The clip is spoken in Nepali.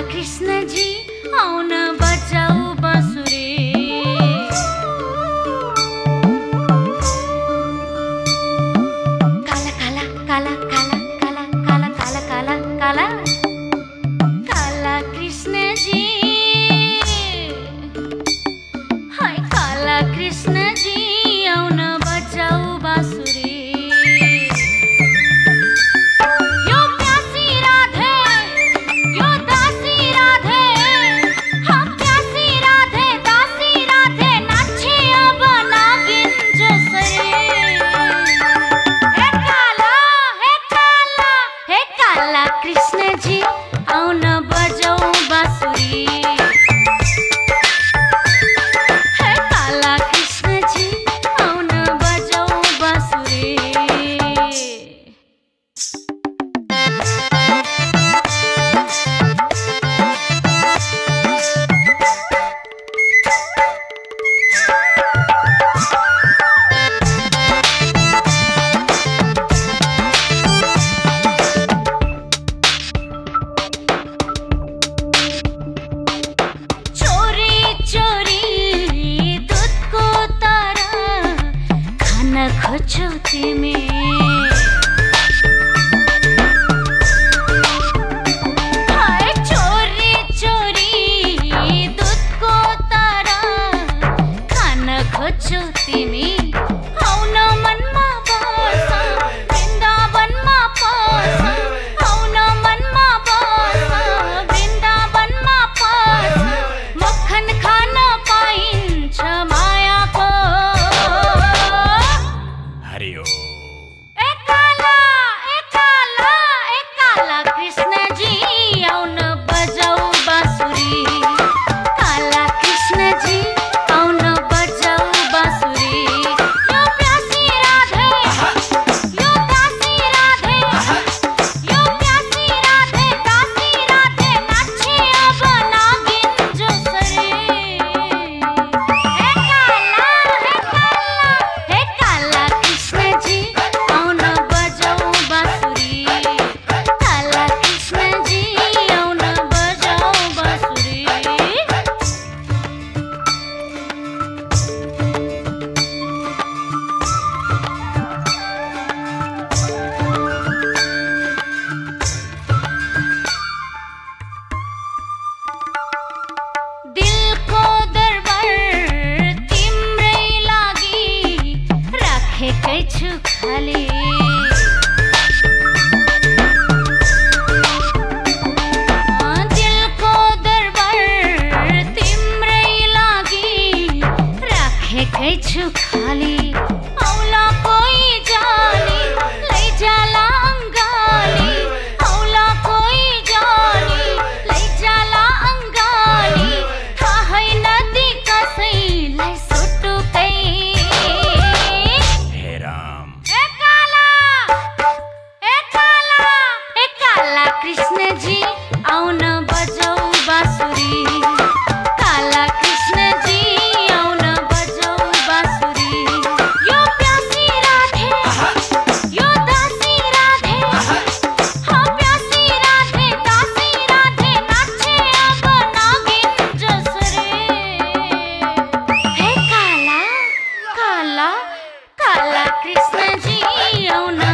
कृष्ण जी आउन बजाऊ बाँसुरी। काला काला काला काला काला काला काला काला काला काला कृष्ण जी, हाय काला कृष्ण जी आउन बजाऊ बाँसुरी। कृष्ण जी आउन बजाऊ बाँसुरी। हे काला कृष्ण जी आउन बजाऊ बाँसुरी। खोज्छौ तिमी, हाय चोरी चोरी दुधको तारा खान खोज्छौ तिमी। आउन मनमा बस वृन्दावनमा पस, आउन मनमा बस वृन्दावनमा पस। मक्खन खान पाइन्छ मायाको। कृष्ण जी आउन बजाऊ बाँसुरी। काला कृष्ण जी आउन बजाऊ बाँसुरी। यो प्यासी राधे, यो दासी राधे, यो प्यासी राधे दासी राधे नाचे अब नागिन जसरी। हे काला कृष्ण जी आउन बजाऊ बाँसुरी। दिलको दरबार तिम्रै लागि राखेकै छु खाली। दिलको दरबार तिम्रै लागि राखेकै छु खाली। औला कोही जानी लैजाला अङ्गाली, औला कोही जानी लैजाला अङ्गाली। थाहै नदी कसैलाई सुटुकै। हे राम, ए काला कृष्ण जी आउन बजाऊ बाँसुरी। काला कृष्ण जी आउन बजाऊ बाँसुरी। यो प्यासी राधे, यो दासी राधे, हाँ प्यासी राधे दासी राधे नाचे अब नागिन जसरी। हे काला कृष्ण जी आउन